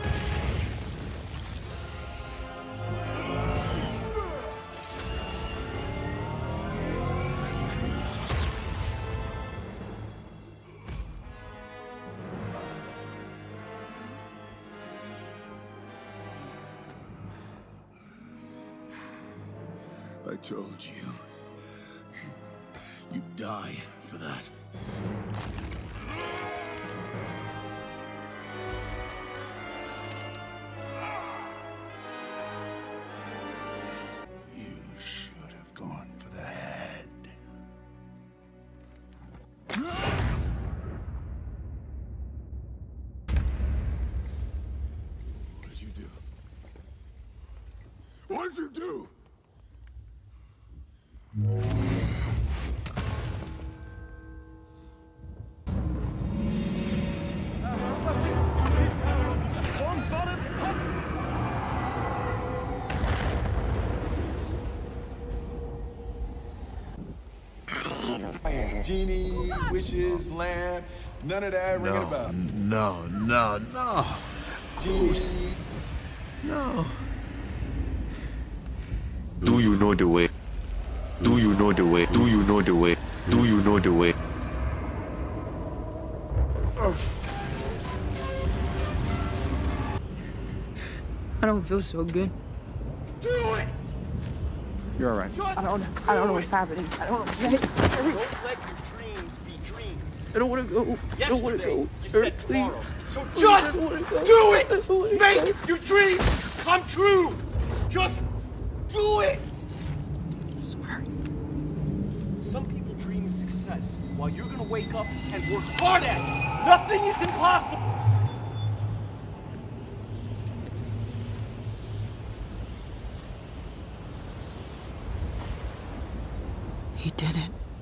I told you. You'd die for that. You should have gone for the head. What did you do? What did you do? Genie, wishes, lamp, none of that ringing about. No. Genie. No. Do you know the way? Do you know the way? Do you know the way? Do you know the way? I don't feel so good. Do it! You're all right. I don't know what's happening. I don't know. Don't let your dreams be dreams. I don't want to go. I don't want to Yesterday, go. you Sir, said please. tomorrow. So Please, just I don't wanna go. do I don't wanna it! go. Make your dreams come true! Just do it! Sorry. Some people dream of success, while you're gonna wake up and work hard at it. Nothing is impossible! He did it.